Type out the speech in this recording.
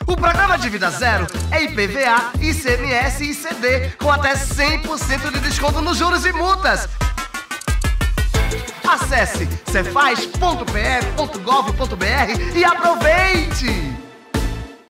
O programa Dívida Zero é IPVA, ICMS e ICD, com até 100% de desconto nos juros e multas. Acesse cefaz.pe.gov.br e aproveite!